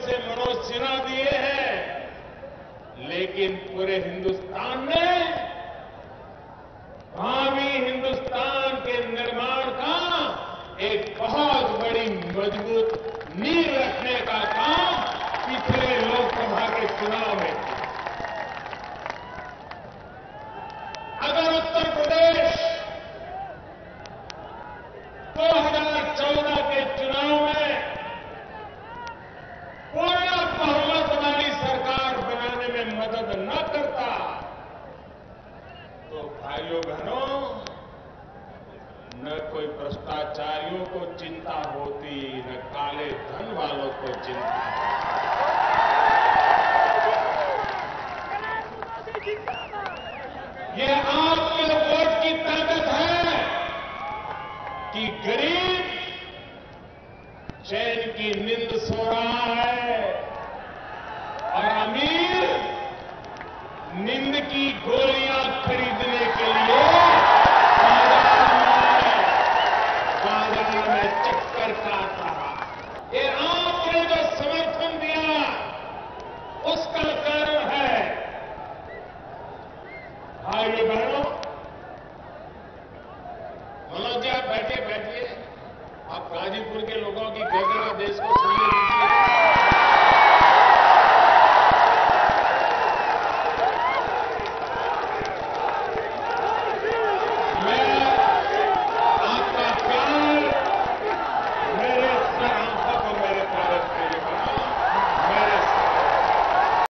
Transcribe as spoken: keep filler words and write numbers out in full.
से मनोज सिन्हा दिए हैं, लेकिन पूरे हिंदुस्तान ने भावी हिंदुस्तान के निर्माण का एक बहुत बड़ी मजबूत नींव रखने का काम पिछले लोकसभा के चुनाव में किया। अगर उत्तर प्रदेश दो हज़ार चौदह के चुनाव में पूर्ण बहुमत वाली सरकार बनाने में मदद न करता, तो भाइयों बहनों, न कोई भ्रष्टाचारियों को चिंता होती, न काले धन वालों को चिंता होती। ये आपके वोट की ताकत है कि गरीब चैन की नींद सो रहा है और अमीर नींद की गोली